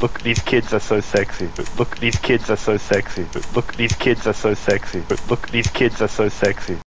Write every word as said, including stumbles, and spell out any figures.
Look, these kids are so sexy. Look, these kids are so sexy. Look, these kids are so sexy. Look, these kids are so sexy.